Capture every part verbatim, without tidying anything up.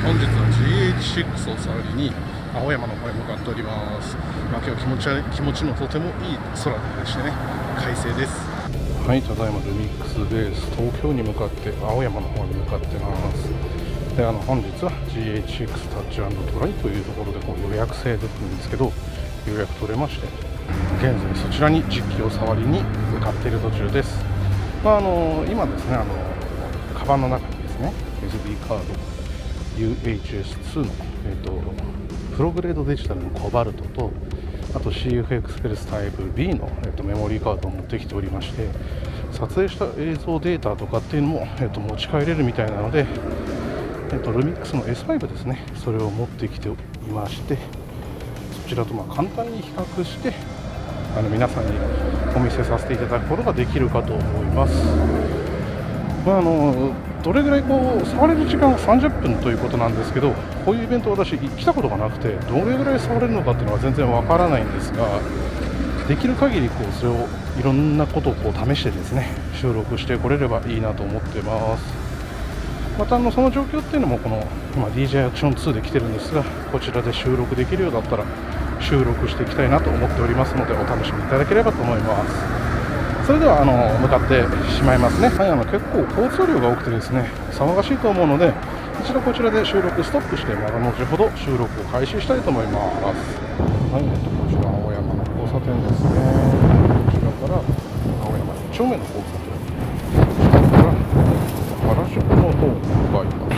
本日は ジーエイチシックス を触りに青山の方へ向かっております。まあ、今日気持ち悪い気持ちのとてもいい空でしてね、快晴です。はい、ただいまルミックスベース東京に向かって青山の方に向かってます。で、あの本日は ジーエイチシックス タッチ&トライというところでこう予約制で来るんですけど、予約取れまして、現在そちらに実機を触りに向かっている途中です。まあ、あの今ですね、あのカバンの中にですね エスディー カード ユーエイチエスツー の、えー、とプログレードデジタルのコバルトと、あと シーエフエックスプレスタイプ ビー の、えー、とメモリーカードを持ってきておりまして、撮影した映像データとかっていうのも、えー、と持ち帰れるみたいなので、えー、とルミックスの エスファイブ ですね、それを持ってきていまして、そちらとまあ簡単に比較してあの皆さんにお見せさせていただくことができるかと思います。まあ、あのどれぐらいこう触れる時間がさんじゅっぷんということなんですけど、こういうイベント私来たことがなくて、どれぐらい触れるのかっていうのは全然わからないんですが、できる限りこうそれをいろんなことをこう試してですね、収録してこれればいいなと思ってます。またあのその状況っていうのもこの今 ディージェー アクションツーで来てるんですが、こちらで収録できるようだったら収録していきたいなと思っておりますので、お楽しみいただければと思います。それではあの向かってしまいますね。はい、あの結構交通量が多くてですね、騒がしいと思うので、一度こちらで収録ストップして、また後ほど収録を開始したいと思います。はい、えっとこちら青山の交差点ですね。こちらから青山いっ丁目の交差点、こちらから原宿の方に向かいます。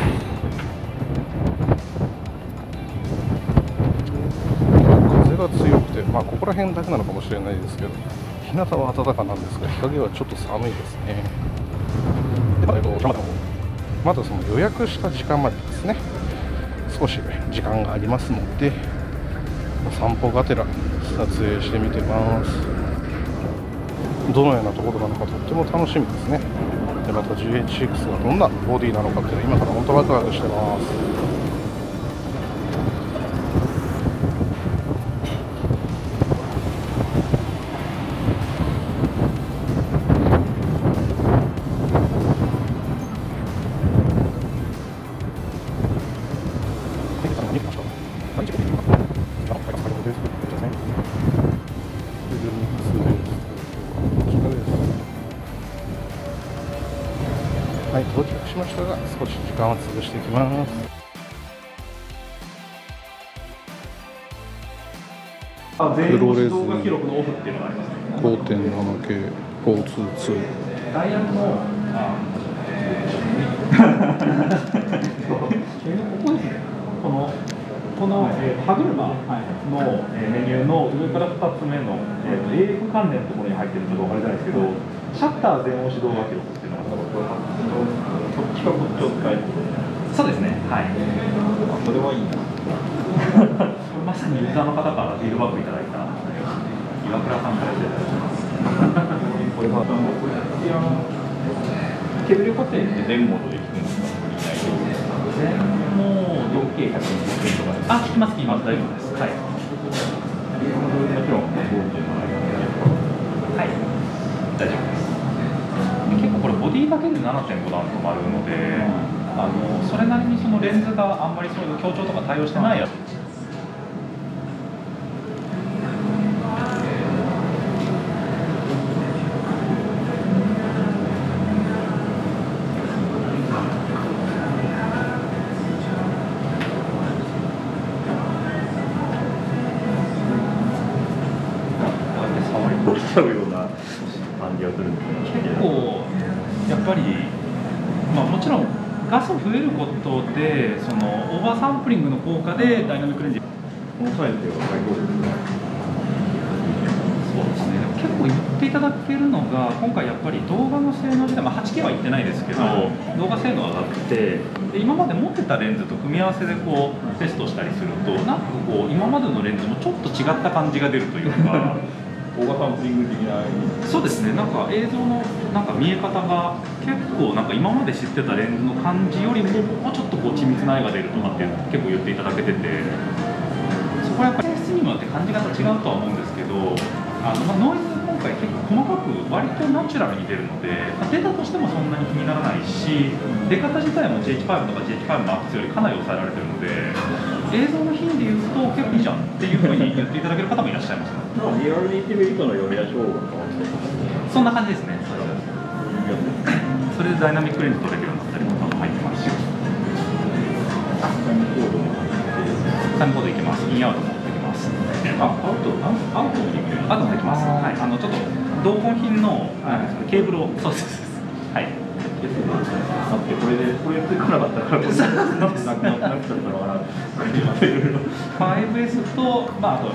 風が強くて、まあここら辺だけなのかもしれないですけど、日向は暖かなんですが、日陰はちょっと寒いですね。で、まだその予約した時間までですね、少し時間がありますので、散歩がてら撮影してみてます。どのようなところなのかとっても楽しみですね。で、また ジーエイチシックス がどんなボディなのかっていうのは今から本当ワクワクしてます。はい、到着しましたが、少し時間を潰していきます。 あ、全員の動画記録のオフっていうのがありますね。 ごてんななケー フォーツーツー。 ダイヤルの、あ、ここですね。このこの、えー、歯車の、えー、メニューの上からふたつめの、えー、エーエフ 関連のところに入ってるかどうかわからないですけど、シャッター全押し動画記録っていうのがこれこっちがこっちを使える。そうですね。はい。あ、それはいいな。まさにユーザーの方からフィードバックいただいた岩倉さんからいただきます。これはケーブル固定って全モードで聞くんですか？全モード よんケーひゃくにじゅう とかです。あ、聞きます聞きます。大丈夫です。はい。もちろんはい。大丈夫です。結構これボディだけで ななてんご 段ともあるので、あのそれなりにそのレンズがあんまりそういう強調とか対応してないやつ。ちゃうような感じがするんですけど、結構やっぱり、まあ、もちろん画素増えることでそのオーバーサンプリングの効果でダイナミックレンジ、このサイズでは最高ですね。そうですね。結構言っていただけるのが、今回やっぱり動画の性能自体、まあ、はちケー は言ってないですけど、動画性能上がってで今まで持ってたレンズと組み合わせでこうテストしたりすると、なんかこう今までのレンズもちょっと違った感じが出るというか。大型サンプリング的な。そうですね。なんか映像のなんか見え方が結構なんか今まで知ってたレンズの感じよりももうちょっとこう緻密な絵が出るとかって結構言っていただけてて、そこはやっぱり性質にもよって感じ方違うとは思うんですけど、あのまあノイズ今回結構細かく割とナチュラルに出るので、出たとしてもそんなに気にならないし、出方自体も ジェイエイチファイブ とか ジェイエイチファイブ マックスよりかなり抑えられてるので、映像の品で言うと結構いいじゃんっていうふうに言っていただける方もいらっしゃいますね。 リアルに行ってみるとの読み出し方が変わってそんな感じですね。それでダイナミックレンズ取れるようになったりとかも入ってますし、タイムコードもタイムコードいきます。インアウトもできます。あ、アウト、アウトもできる。アウトもできます。はい、あのちょっと同梱品のケーブルを、そうです。はい。 だってこれでこれつかなかったからこれなくなくなっちゃったのかな。ファイブエス とまああと。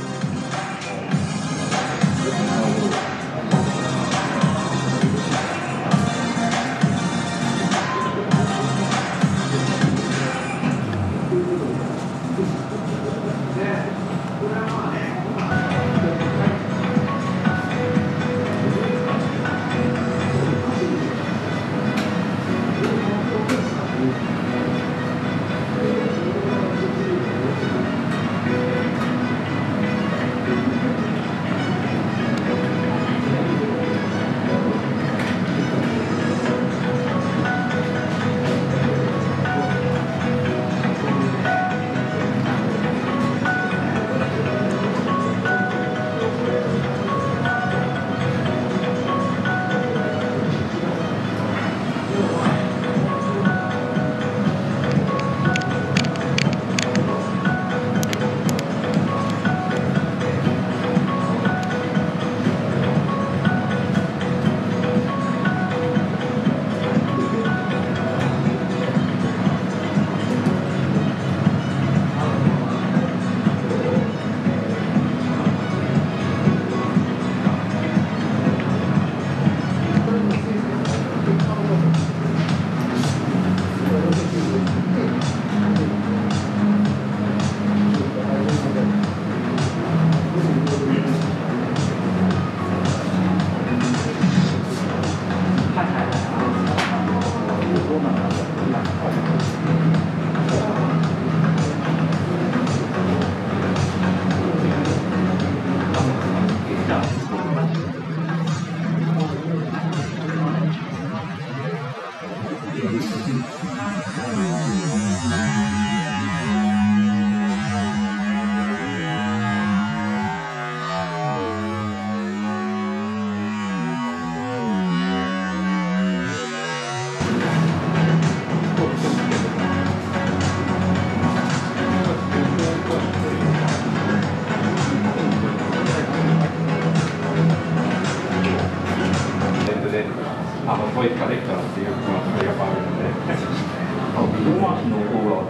あのトイカレクターっていうのがやっぱあるので、遠回しの方が。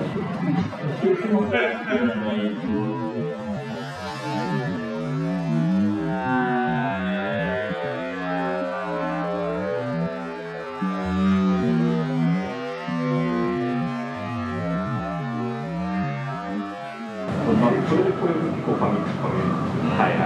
まあ、それでこれ結構紙紙はいはいはい。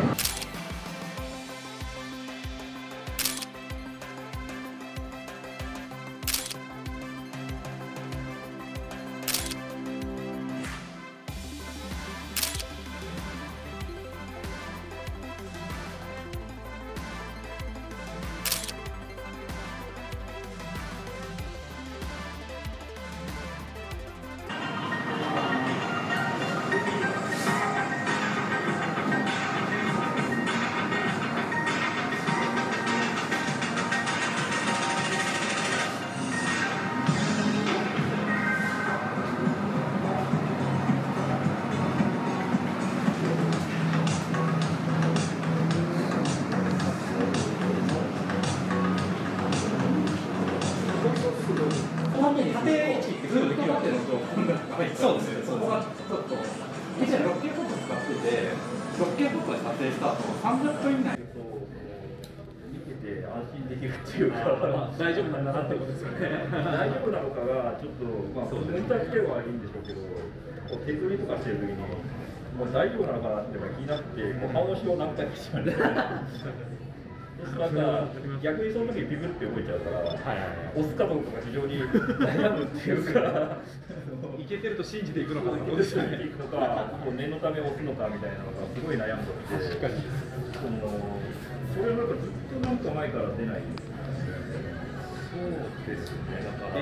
そうですね。そこがちょっと以前 ろくケー フォト使ってて ろくケー フォトで撮影した後さんじゅっぷん以内で見てて安心できるっていうか、 大丈夫なんだなってことですよね。 大丈夫なのかがちょっとまあモニターしてはいいんでしょうけど、こう手取りとかしてる時にもう大丈夫なのかなって気になってこう顔の塩を何回かしてました。なんか逆にその時にビブって動いちゃうから、はいはいはい、押すかどうかが非常に悩むっていうかいけてると信じていくのかなと信じていくのか、念のため押すのかみたいなのがすごい悩んでて、そのそれなんかずっとなんか前から出ない。そうですね。だから。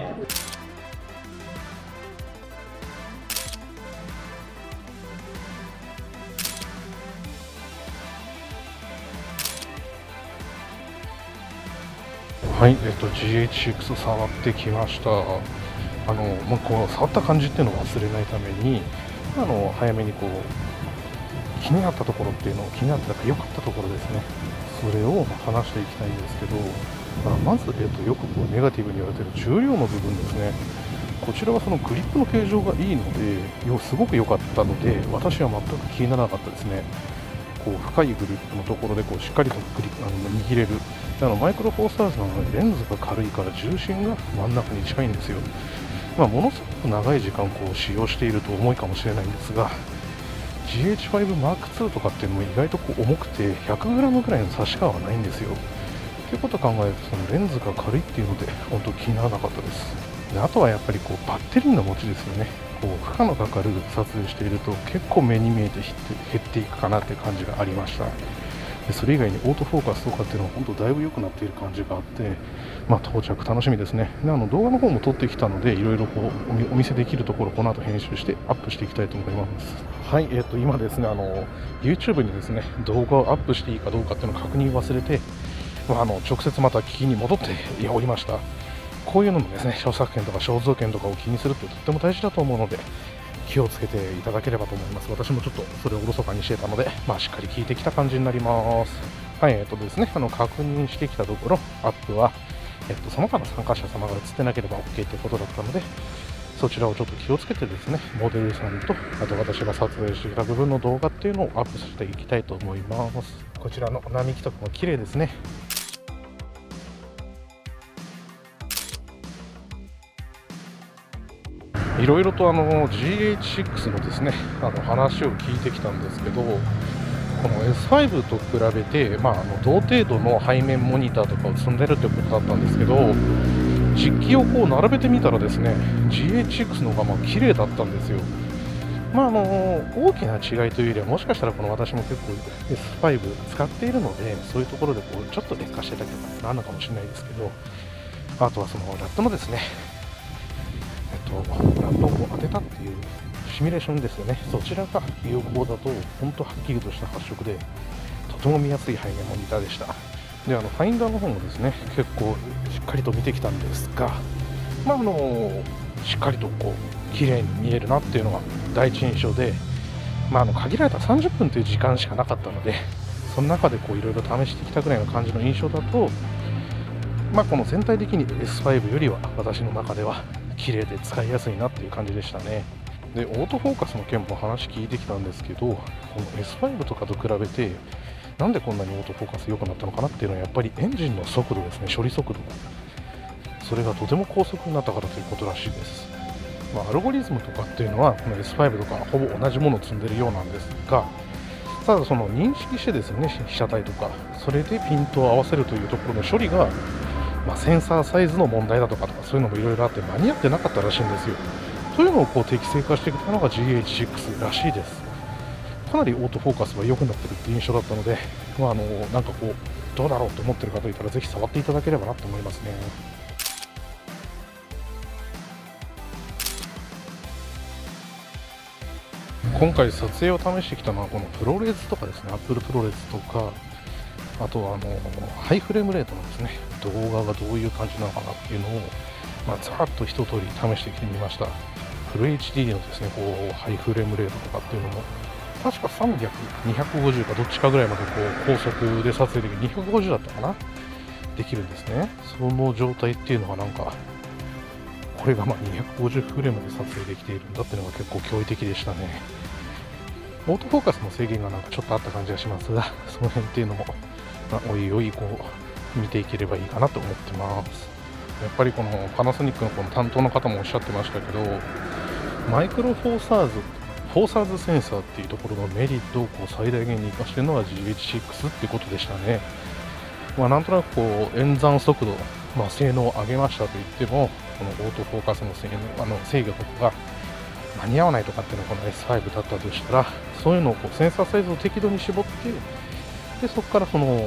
はい、えっと ジーエイチシックス 触ってきました。あの、まあ、こう触った感じっていうのを忘れないために、あの早めにこう気になったところっていうのを気になったか良かったところですね。それをまあ話していきたいんですけど、まあ、まず、えっと、よくこうネガティブに言われている重量の部分ですね。こちらはそのグリップの形状がいいので、よすごく良かったので、私は全く気にならなかったですね。こう深いグリップのところでこうしっかりとグリあの握れる。あのマイクロフォーサーズなのでレンズが軽いから重心が真ん中に近いんですよ。まあ、ものすごく長い時間こう使用していると重いかもしれないんですが、 ジーエイチファイブマークツー とかっていうのも意外とこう重くて ひゃくグラム ぐらいの差し感はないんですよ。ということを考えると、そのレンズが軽いっていうので本当気にならなかったです。であとはやっぱりこうバッテリーの持ちですよね。こう負荷のかかる撮影していると結構目に見えて減っていくかなっていう感じがありました。でそれ以外にオートフォーカスとかっていうのは本当だいぶ良くなっている感じがあって、まあ、到着楽しみですね。であの動画の方も撮ってきたので、いろいろこう お, 見お見せできるところこの後編集してアップしていきたいと思います。はい、えー、と今ですねあの YouTube にですね動画をアップしていいかどうかっていうのを確認忘れて、まあ、あの直接また聞きに戻っておりました。こういうのもですね著作権とか肖像権とかを気にするってとっても大事だと思うので、気をつけていただければと思います。私もちょっとそれをおろそかにしてたので、まあ、しっかり聞いてきた感じになります。はい、えっとですね、あの確認してきたところ、アップは、えっと、その他の参加者様が映ってなければ OK ということだったので、そちらをちょっと気をつけてですね、モデルさんと、あと私が撮影していた部分の動画っていうのをアップしていきたいと思います。こちらの並木とかも綺麗ですね。いろいろとあの ジーエイチシックス のですねあの話を聞いてきたんですけど、この エスファイブ と比べて、まあ、あの同程度の背面モニターとかを積んでるということだったんですけど、実機をこう並べてみたらですね ジーエイチシックス の方がまあ綺麗だったんですよ。まあ、あの大きな違いというよりは、もしかしたらこの私も結構 エスファイブ 使っているので、そういうところでこうちょっと劣化してたりとかなるのかもしれないですけど、あとはそのラットのですねラットを当てたっていうシミュレーションですよね。そちらが有効だと本当はっきりとした発色でとても見やすい背面モニターでした。であのファインダーの方もですね結構しっかりと見てきたんですが、まあ、あのしっかりとこう綺麗に見えるなっていうのが第一印象で、まあ、あの限られたさんじゅっぷんという時間しかなかったので、その中でこういろいろ試してきたぐらいの感じの印象だと、まあ、この全体的に エスファイブ よりは私の中では綺麗で使いやすいなっていう感じでしたね。でオートフォーカスの件も話聞いてきたんですけど、この エスファイブ とかと比べてなんでこんなにオートフォーカス良くなったのかなっていうのは、やっぱりエンジンの速度ですね。処理速度、それがとても高速になったからということらしいです。まあ、アルゴリズムとかっていうのはこの エスファイブ とかほぼ同じものを積んでるようなんですが、ただその認識してですね被写体とかそれでピントを合わせるというところの処理が、まあ、センサーサイズの問題だとかとかそういうのもいろいろあって間に合ってなかったらしいんですよ。というのをこう適正化してきたのが ジーエイチシックス らしいです。かなりオートフォーカスは良くなってるっていう印象だったので、まあ、あのなんかこうどうだろうと思ってる方いたらぜひ触っていただければなと思いますね。今回撮影を試してきたのはこのプロレスとかですね、アップルプロレスとか、あとはあのハイフレームレートのですね動画がどういう感じなのかなっていうのを、まあ、ざーっと一通り試してきてみました。フル エイチディー のですねこうハイフレームレートとかっていうのも確かさんびゃく、にひゃくごじゅうかどっちかぐらいまでこう高速で撮影できる、にひゃくごじゅうだったかな、できるんですね。その状態っていうのがなんかこれがまあにひゃくごじゅうフレームで撮影できているんだっていうのが結構驚異的でしたね。オートフォーカスの制限がなんかちょっとあった感じがしますが、その辺っていうのも、まあ、おいおいこう見ていければいいかなと思ってます。やっぱりこのパナソニックのこの担当の方もおっしゃってましたけど、マイクロフォーサーズフォーサーズセンサーっていうところのメリットをこう最大限に生かしているのが ジーエイチシックス っていうことでしたね。まあ、なんとなくこう演算速度、まあ、性能を上げましたといっても、このオートフォーカスの性能あの制御とかが間に合わないとかっていうのがこの エスファイブ だったとしたら、そういうのをこうセンサーサイズを適度に絞って、でそこからその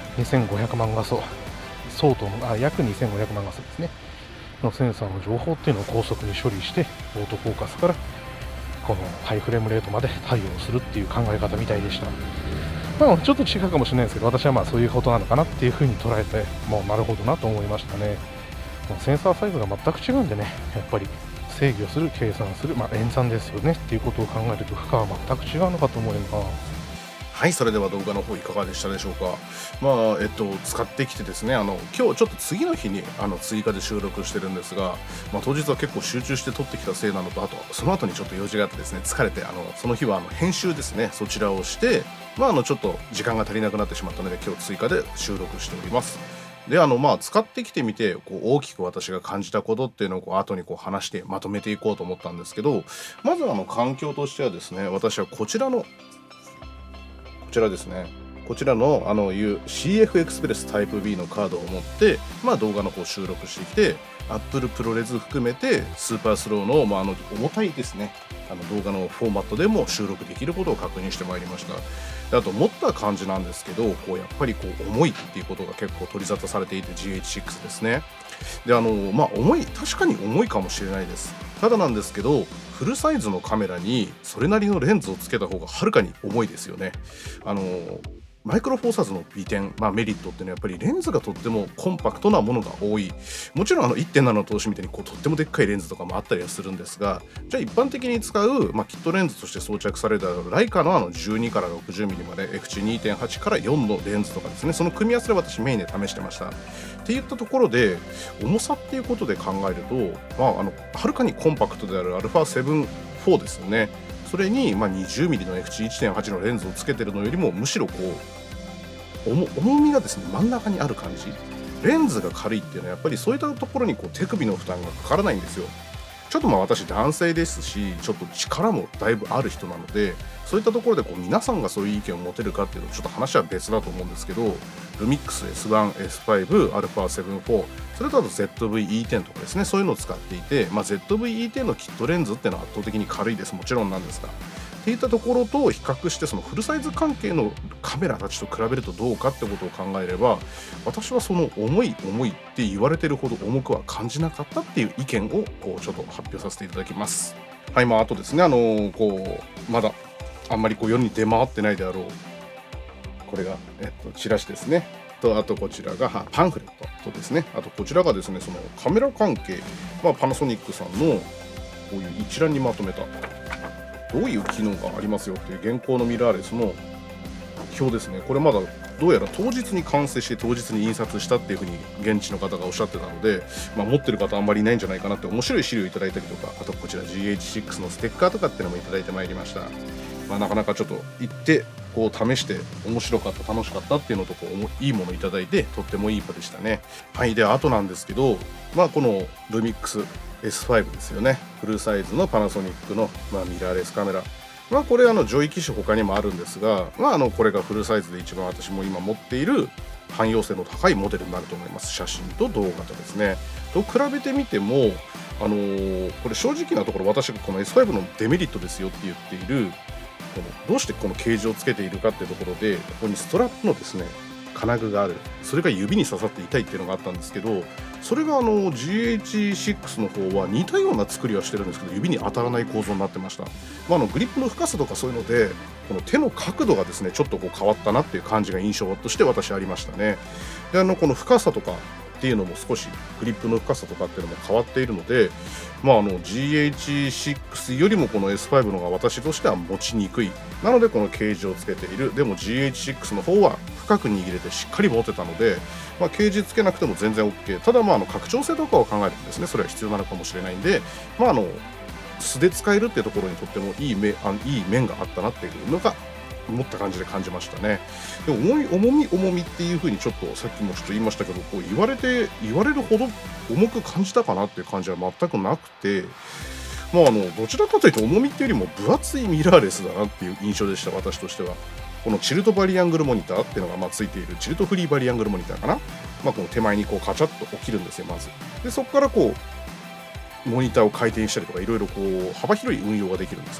にせんごひゃくまん画素相当の、あ、約にせんごひゃくまん画素ですねのセンサーの情報っていうのを高速に処理して、オートフォーカスからこのハイフレームレートまで対応するっていう考え方みたいでした。まあ、ちょっと違うかもしれないですけど、私はまあそういうことなのかなっていうふうに捉えて、もうなるほどなと思いましたね。もうセンサーサイズが全く違うんでね、やっぱり制御する、計算する、まあ、演算ですよねっていうことを考えると負荷は全く違うのかと思います。はい、それでは動画の方いかがでしたでしょうか。まあえっと使ってきてですね、あの今日ちょっと次の日にあの追加で収録してるんですが、まあ、当日は結構集中して撮ってきたせいなのと、あとその後にちょっと用事があってですね、疲れて、あのその日はあの編集ですね、そちらをして、まああのちょっと時間が足りなくなってしまったので、今日追加で収録しております。で、あのまあ使ってきてみて、こう大きく私が感じたことっていうのをこう後にこう話してまとめていこうと思ったんですけど、まずあの環境としてはですね、私はこちらのこちらですね、こちらのあのいう シーエフ エクスプレスタイプ ビー のカードを持って、まあ、動画の方収録してきて、Apple プロレス含めてスーパースローの、まあ、あの重たいですね、あの動画のフォーマットでも収録できることを確認してまいりました。で、あと持った感じなんですけど、こうやっぱりこう重いっていうことが結構取り沙汰されていて、 ジーエイチシックス ですね。で、あのまあ重い、確かに重いかもしれないです。ただなんですけど、フルサイズのカメラにそれなりのレンズをつけた方がはるかに重いですよね。あのマイクロフォーサーズの美点、まあ、メリットっていうのはやっぱりレンズがとってもコンパクトなものが多い。もちろんあの いってんなな の投資みたいにこうとってもでっかいレンズとかもあったりはするんですが、じゃあ一般的に使う、まあ、キットレンズとして装着されたライカのあのじゅうにからろくじゅうミリまで エフチ にてんはち からよんのレンズとかですね、その組み合わせで私メインで試してました。っていったところで、重さっていうことで考えると、まあ、あのはるかにコンパクトである アルファセブンフォー ですよね。それにまあ にじゅうミリ の エフチ いちてんはち のレンズをつけてるのよりも、むしろこう重, 重みがですね真ん中にある感じ。レンズが軽いっていうのはやっぱりそういったところにこう手首の負担がかからないんですよ。ちょっとまあ私男性ですし、ちょっと力もだいぶある人なので、そういったところでこう皆さんがそういう意見を持てるかっていうとちょっと話は別だと思うんですけど、ルミックス エスワン、エスファイブ、アルファセブンフォー、それとあと ゼットブイイーテン とかですね、そういうのを使っていて、まあ、ゼットブイイーテン のキットレンズっていうのは圧倒的に軽いです。もちろんなんですが、っていったところと比較して、そのフルサイズ関係のカメラたちと比べるとどうかってことを考えれば、私はその重い重いって言われてるほど重くは感じなかったっていう意見をこうちょっと発表させていただきます。はい、まああとですね、あのー、こうまだあんまりこう世に出回ってないであろう、これが、えっと、チラシですね。とあとこちらがパンフレットとですね、あとこちらがですね、そのカメラ関係、まあ、パナソニックさんのこういう一覧にまとめたどういう機能がありますよっていう現行のミラーレスの表ですね。これまだどうやら当日に完成して当日に印刷したっていうふうに現地の方がおっしゃってたので、まあ、持ってる方あんまりいないんじゃないかなって面白い資料をいただいたりとか、あとこちら ジーエイチシックス のステッカーとかっていうのもいただいてまいりました。まあ、なかなかちょっと行ってこう試して面白かった楽しかったっていうのとこういいものをいただいて、とってもいい場でしたね。はい、であとなんですけど、まあこのルミックス エスファイブ ですよね。フルサイズのパナソニックの、まあ、ミラーレスカメラ、まあこれあの上位機種他にもあるんですが、まああのこれがフルサイズで一番私も今持っている汎用性の高いモデルになると思います。写真と動画とですねと比べてみても、あのー、これ正直なところ私がこの エスファイブ のデメリットですよって言っている、このどうしてこのケージをつけているかっていうところで、ここにストラップのですね金具がある、それが指に刺さって痛いっていうのがあったんですけど、それがあの ジーエイチシックス の方は似たような作りはしてるんですけど、指に当たらない構造になってました。まあ、あのグリップの深さとかそういうので、この手の角度がですねちょっとこう変わったなっていう感じが印象として私ありましたね。で、あのこの深さとかっていうのも少しグリップの深さとかっていうのも変わっているので、まあ、あの ジーエイチシックス よりもこの エスファイブ の方が私としては持ちにくい。なのでこのケージをつけている。でも ジーエイチシックス の方は深く握れてしっかり持てたので、まあ、ケージつけなくても全然 OK。 ただまああの拡張性とかを考えるとですね、それは必要なのかもしれないんで、まああの素で使えるっていうところにとってもいい面、あのいい面があったなっていうのが思った感じで感じましたね。でも重い重み重みっていう風にちょっとさっきもちょっと言いましたけど、こう言われて言われるほど重く感じたかなっていう感じは全くなくて、まああのどちらかというと重みっていうよりも分厚いミラーレスだなっていう印象でした、私としては。このチルトバリアングルモニターっていうのがまあついているチルトフリーバリアングルモニターかな、まあ、この手前にこうカチャッと起きるんですよ、まず。でそこからこうモニターを回転したりとかいろいろこう幅広い運用ができるんですね。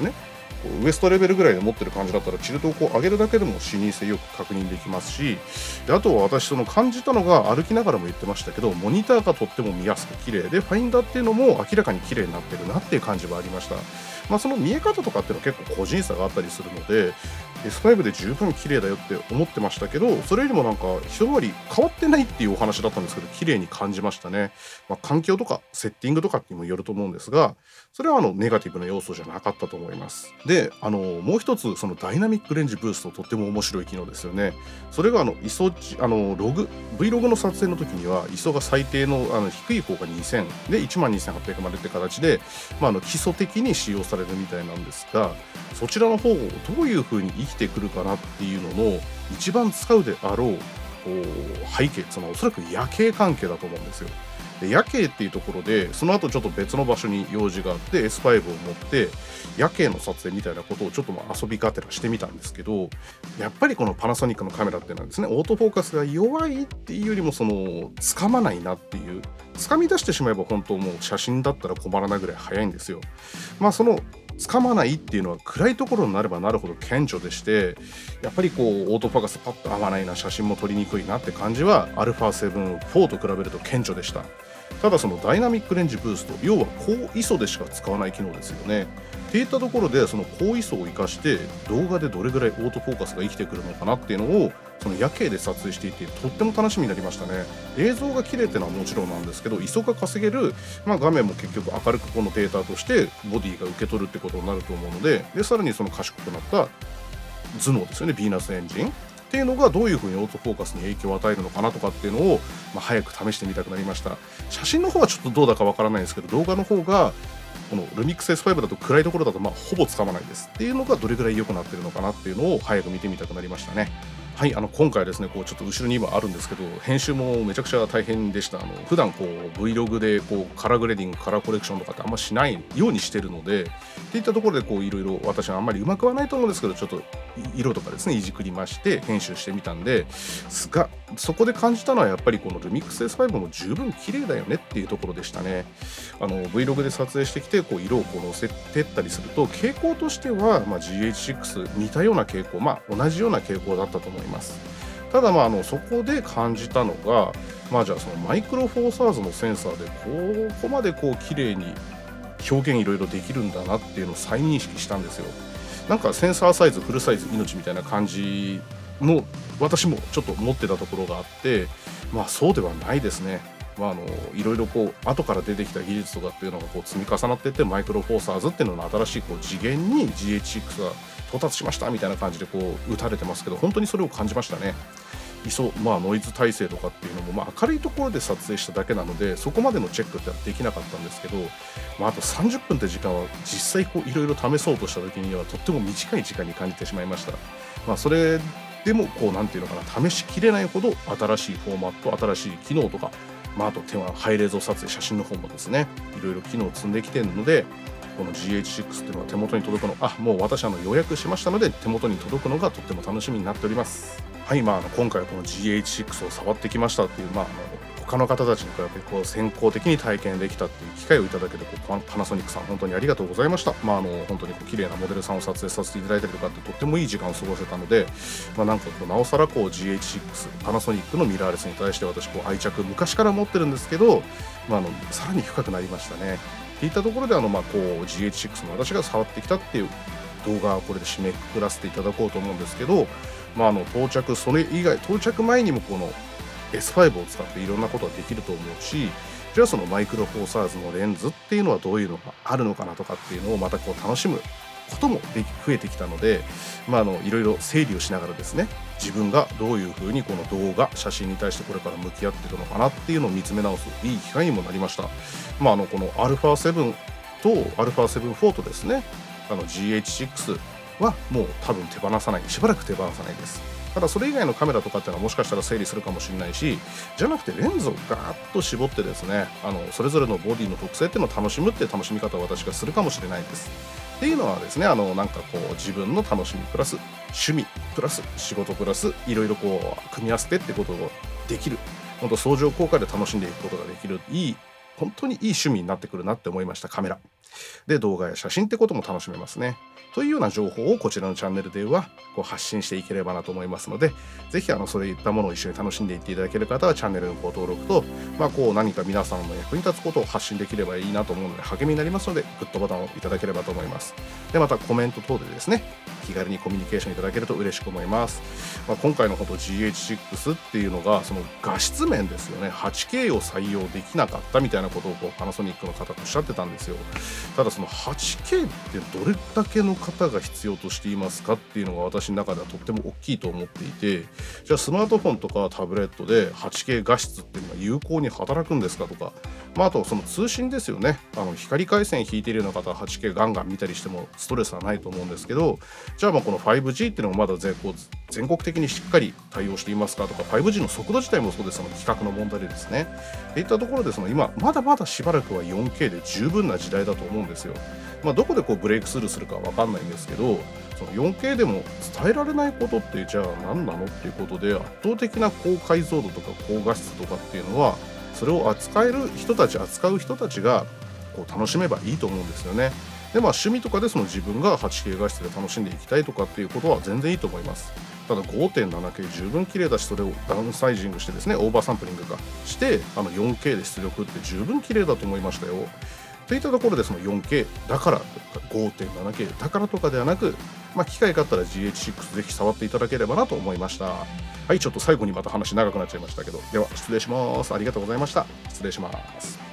ウエストレベルぐらいで持ってる感じだったらチルトをこう上げるだけでも視認性よく確認できますし、であとは私その感じたのが、歩きながらも言ってましたけど、モニターがとっても見やすく綺麗で、ファインダーっていうのも明らかに綺麗になってるなっていう感じはありました。まあ、その見え方とかっていうのは結構個人差があったりするので エスファイブ で十分綺麗だよって思ってましたけど、それよりもなんか一回り変わってないっていうお話だったんですけど、綺麗に感じましたね。まあ、環境とかセッティングとかにもよると思うんですが、それはあのネガティブな要素じゃなかったと思います。で、あのもう一つそのダイナミックレンジブースト、とっても面白い機能ですよね。それがあの アイエスオー あのログ Vlog の撮影の時には アイエスオー が最低のあの低い方がにせんでいちまんにせんはっぴゃくまでって形で、まあ、あの基礎的に使用されるみたいなんですが、そちらの方をどういう風に生きてくるかなっていうのの一番使うであろう背景、そのおそらく夜景関係だと思うんですよ。で夜景っていうところで、その後ちょっと別の場所に用事があって エスファイブ を持って夜景の撮影みたいなことをちょっとまあ遊びがてらしてみたんですけど、やっぱりこのパナソニックのカメラっていうのはですね、オートフォーカスが弱いっていうよりも、そのつかまないなっていう、つかみ出してしまえば本当もう写真だったら困らないぐらい早いんですよ。まあそのつかまないっていうのは暗いところになればなるほど顕著でして、やっぱりこうオートフォーカスパッと合わないな、写真も撮りにくいなって感じは アルファセブンフォー と比べると顕著でした。ただそのダイナミックレンジブースト、要は高 アイエスオー でしか使わない機能ですよね。っていったところで、その高 アイエスオー を生かして動画でどれぐらいオートフォーカスが生きてくるのかなっていうのを、その夜景で撮影していてとっても楽しみになりましたね。映像が綺麗っていうのはもちろんなんですけど、 アイエスオー が稼げる、まあ、画面も結局明るくこのデータとしてボディが受け取るってことになると思うので、でさらにその賢くなった頭脳ですよね、ヴィーナスエンジンっていうのがどういうふうにオートフォーカスに影響を与えるのかなとかっていうのを、まあ、早く試してみたくなりました。写真の方はちょっとどうだかわからないんですけど、動画の方がこのルミックス エスファイブ だと暗いところだとまあほぼつかまないですっていうのがどれぐらい良くなってるのかなっていうのを早く見てみたくなりましたね。はい、あの今回ですね、こうちょっと後ろに今あるんですけど、編集もめちゃくちゃ大変でした。あの普段こう Vlog でこうカラーグレーディング、カラーコレクションとかってあんましないようにしてるので、っていったところでこういろいろ私はあんまりうまくはないと思うんですけど、ちょっと色とかですねいじくりまして編集してみたんですが、そこで感じたのはやっぱりこのルミックス エスファイブ も十分綺麗だよねっていうところでしたね。あの Vlog で撮影してきてこう色をこう乗せてったりすると、傾向としては、まあ、ジーエイチシックス 似たような傾向、まあ同じような傾向だったと思います。ただまああのそこで感じたのが、まあじゃあそのマイクロフォーサーズのセンサーでここまでこう綺麗に表現いろいろできるんだなっていうのを再認識したんですよ。なんかセンサーサイズフルサイズ命みたいな感じの私もちょっと持ってたところがあって、まあそうではないですね。まああのいろいろこう後から出てきた技術とかっていうのがこう積み重なっていって、マイクロフォーサーズっていうのの新しいこう次元に ジーエイチシックス が到達しましたみたいな感じでこう打たれてますけど、本当にそれを感じましたね。いそまあノイズ耐性とかっていうのも、まあ、明るいところで撮影しただけなのでそこまでのチェックってできなかったんですけど、まあ、あとさんじゅっぷんって時間は実際こういろいろ試そうとした時にはとっても短い時間に感じてしまいました。まあ、それでもこうなんていうのかな、試しきれないほど新しいフォーマット、新しい機能とか、まあ、あと手はハイレゾ撮影、写真の方もですねいろいろ機能を積んできているので、この ジーエイチシックス っていうのは手元に届くの、あもう私あの予約しましたので手元に届くのがとっても楽しみになっております。はい、まあ、あの今回はこの ジーエイチシックス を触ってきましたっていう、まあ、あの他の方たちに比べてこう先行的に体験できたっていう機会をいただけて、こうパパナソニックさん本当にありがとうございました。まあ、あの本当にこう綺麗なモデルさんを撮影させていただいたりとかってとってもいい時間を過ごせたので、まあ、なんかこうなおさらこう ジーエイチシックス パナソニックのミラーレスに対して私こう愛着昔から持ってるんですけど、まあ、あのさらに深くなりましたね。っていったところであの、まあ、こう ジーエイチシックス の私が触ってきたっていう動画はこれで締めくくらせていただこうと思うんですけど、まあ、あの到着それ以外到着前にもこの エスファイブ を使っていろんなことができると思うし、じゃあそのマイクロフォーサーズのレンズっていうのはどういうのがあるのかなとかっていうのをまたこう楽しむこともでき増えてきたので、まあ、あのいろいろ整理をしながらですね、自分がどういうふうにこの動画写真に対してこれから向き合っているのかなっていうのを見つめ直すいい機会にもなりました。まあ、あのこの アルファセブン と アルファセブンフォー とですね、あの ジーエイチシックス はもう多分手放さない、しばらく手放さないです。ただそれ以外のカメラとかっていうのはもしかしたら整理するかもしれないし、じゃなくてレンズをガーッと絞ってですね、あのそれぞれのボディの特性っていうのを楽しむっていう楽しみ方を私がするかもしれないです。っていうのはですね、あのなんかこう自分の楽しみプラス趣味プラス仕事プラスいろいろこう組み合わせてってことをできる、本当相乗効果で楽しんでいくことができる、いい本当にいい趣味になってくるなって思いました、カメラ。 で動画や写真ってことも楽しめますね。というような情報をこちらのチャンネルではこう発信していければなと思いますので、ぜひあのそういったものを一緒に楽しんでいっていただける方はチャンネルのご登録と、まあ、こう何か皆さんの役に立つことを発信できればいいなと思うので励みになりますので、グッドボタンをいただければと思います。でまたコメント等でですね、気軽にコミュニケーションいただけると嬉しく思います。まあ、今回のほんと ジーエイチシックス っていうのがその画質面ですよね、 はちケー を採用できなかったみたいなことをこうパナソニックの方がおっしゃってたんですよ。ただその はちケー ってどれだけの方が必要としていますかっていうのが私の中ではとっても大きいと思っていて、じゃあスマートフォンとかタブレットで はちケー 画質っていうのは有効に働くんですかとか、まあ、あとその通信ですよね。あの光回線引いているような方は はちケー ガンガン見たりしてもストレスはないと思うんですけど、じゃあまあこの ファイブジー っていうのもまだ全国全国的にしっかり対応していますかとか、 ファイブジー の速度自体もそうです。その規格の問題でですね、っていったところでその今まだまだしばらくは よんケー で十分な時代だと思うんですよ。まあ、どこでこうブレイクスルーするかは分かんないんですけど、その よんケー でも伝えられないことってじゃあ何なのっていうことで、圧倒的な高解像度とか高画質とかっていうのはそれを扱える人たち扱う人たちがこう楽しめばいいと思うんですよね。でまあ趣味とかでその自分が はちケー 画質で楽しんでいきたいとかっていうことは全然いいと思います。ただ ごてんななケー 十分綺麗だし、それをダウンサイジングしてですね、オーバーサンプリングかしてあの よんケー で出力って十分綺麗だと思いましたよ。といったところでその よんケー だからとか ごてんななケー だからとかではなく、まあ、機会があったら ジーエイチシックス ぜひ触っていただければなと思いました。はい、ちょっと最後にまた話長くなっちゃいましたけど、では失礼します。ありがとうございました。失礼します。